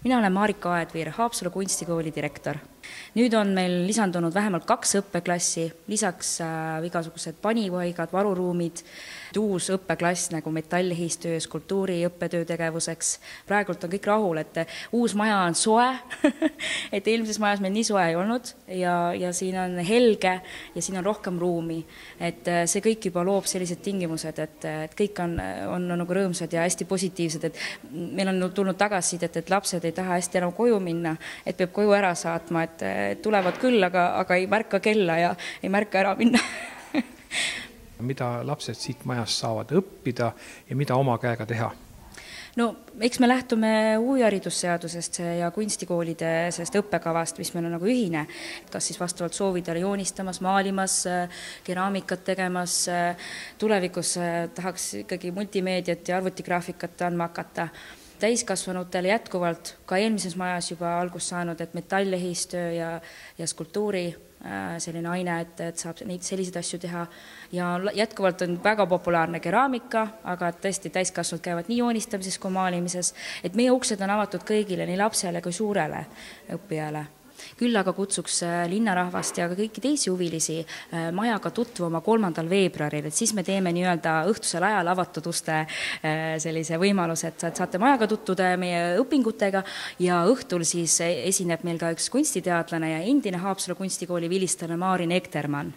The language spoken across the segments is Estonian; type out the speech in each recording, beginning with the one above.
Mina olen Marika Aedviir, Haapsalu kunstikooli direktor. Nüüd on meil lisandunud vähemalt 2 õppeklassi, lisaks igasugused panipaigad, varuruumid, uus õppeklass nagu metallehistöö ja skulptuuri õppetöö tegevuseks. Praegult on kõik rahul, et uus maja on soe, et eelmises majas meil nii soe ei olnud ja siin on helge ja siin on rohkem ruumi. Et see kõik juba loob sellised tingimused, et kõik on nagu rõõmsad ja hästi positiivsed. Et meil on tulnud tagasisidet, et lapsed ei taha hästi enam koju minna, et peab koju ära saatma, et tulevad küll, aga ei märka kella ja ei märka ära minna. Mida lapsed siit majast saavad õppida ja mida oma käega teha? No, eks me lähtume huviharidusseadusest ja kunstikoolide õppekavast, mis meil on nagu ühine. Kas siis vastavalt soovidele joonistamas, maalimas, keraamikat tegemas, tulevikus tahaks ikkagi multimeediat ja arvutigraafikat andma hakata. Täiskasvanutel jätkuvalt ka eelmises majas juba algust saanud, et metallehistöö ja skulptuuri selline aine, et saab neid selliseid asju teha. Ja jätkuvalt on väga populaarne keraamika, aga tõesti täiskasvanud käivad nii joonistamises kui maalimises, et meie uksed on avatud kõigile, nii lapsele kui suurele õppijale. Küll aga kutsuks linnarahvast ja kõiki teisi huvilisi majaga tutvuma 3. veebruaril, et siis me teeme nii-öelda õhtusel ajal avatud uste sellise võimaluse, et saate majaga tutvuda meie õpingutega ja õhtul siis esineb meil ka üks kunstiteadlane ja endine Haapsalu kunstikooli vilistlane Maarin Ektermann.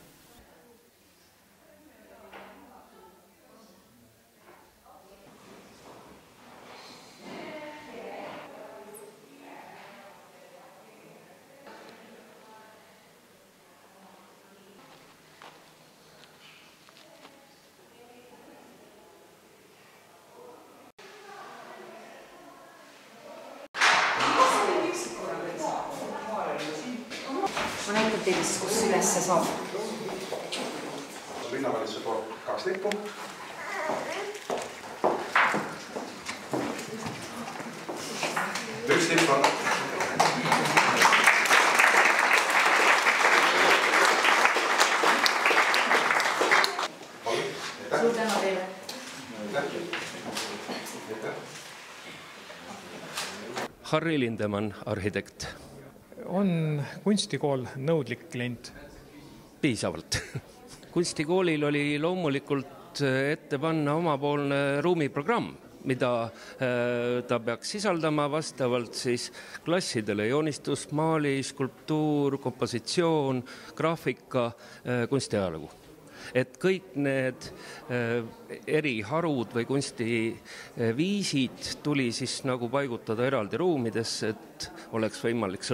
Ma näitan teile, kus ülesse saab. Linnavalitsuse poolt 2 lippu. Üks lipp on. Suur tänu teile. Harri Lindemann, arhitekt. On kunstikool nõudlik klient? Piisavalt. Kunstikoolil oli loomulikult ette panna omapoolne ruumiprogramm, mida ta peaks sisaldama vastavalt siis klassidele: joonistus, maali, skulptuur, kompositsioon, graafika, kunstiajalugu. Et kõik need eri harud või kunstiviisid tuli siis nagu paigutada eraldi ruumidesse, et oleks võimalik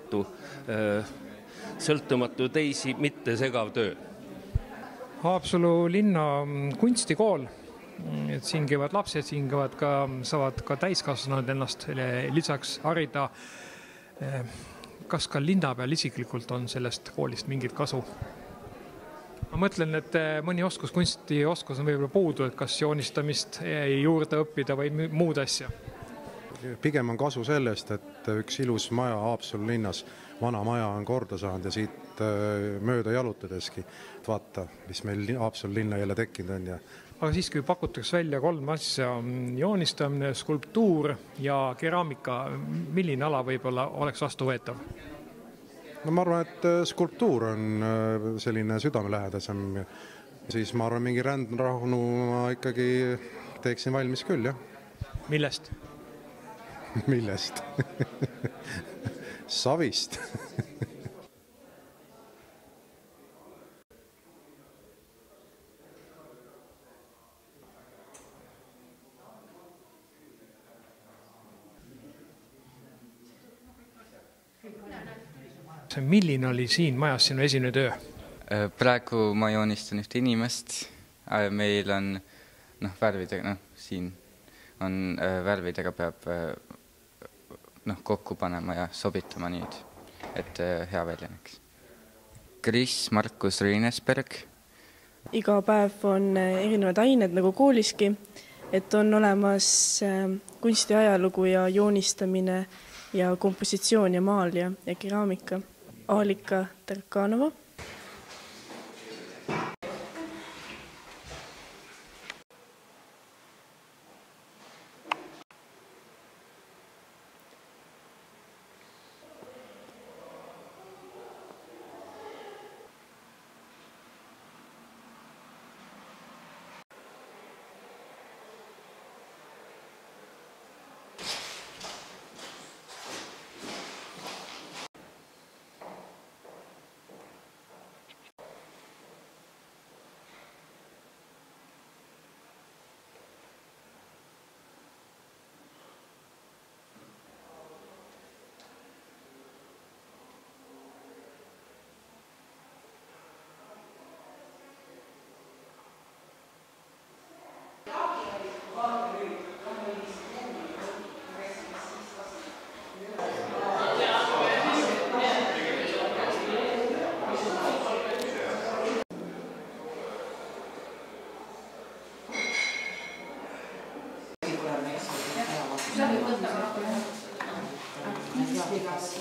sõltumatu teisi mitte segav töö. Haapsalu linna kunstikool, et siin käivad lapsed, siin saavad ka täiskasvanud ennast lisaks harida. Kas ka linna peal isiklikult on sellest koolist mingit kasu? Ma mõtlen, et mõni kunstioskus on võib-olla puudu, et kas joonistamist juurde õppida või muud asja. Pigem on kasu sellest, et üks ilus maja Haapsalu linnas, vana maja on korda saanud ja siit mööda jalutadeski. Vaata, mis meil Haapsalu linna jälle tekkinud on. Aga siis, kui pakutakse välja 3 asja, joonistamine, skulptuur ja keraamika, milline ala võib-olla oleks vastuvõetav? No ma arvan, et skulptuur on selline südamelähedasem. Siis ma arvan, mingi rändrahnu ma ikkagi teeksin valmis küll, jah. Millest? Millest? Savist. Milline oli siin majas sinu esimene töö? Praegu ma joonistan ühte inimest. Meil on värvidega, siin on värvidega peab kokku panema ja sobitama nüüd, et hea välja näeks. Kris Markus Riinesberg. Iga päev on erinevad ained nagu kooliski, et on olemas kunstiajalugu ja joonistamine ja kompositsioon ja maal ja keraamika. Alika Terkanova.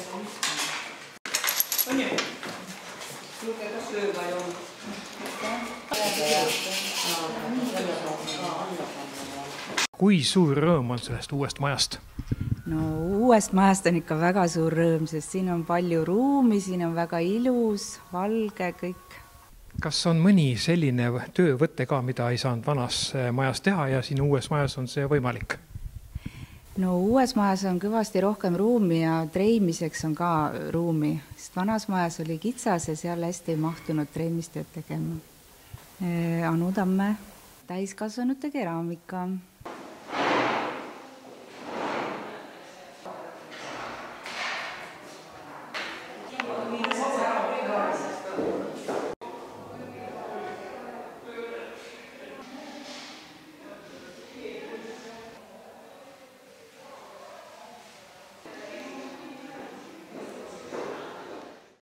On ju? Lugeda sööma ju. Kui suur rõõm on sellest uuest majast? No uuest majast on ikka väga suur rõõm, sest siin on palju ruumi, siin on väga ilus, valge kõik. Kas on mõni selline töövõte ka, mida ei saanud vanas majas teha ja siin uues majas on see võimalik? No uues majas on kõvasti rohkem ruumi ja treimiseks on ka ruumi, sest vanas majas oli kitsas ja seal hästi ei mahtunud treimistööd tegema. Anu Tamme, täiskasvanute keraamika.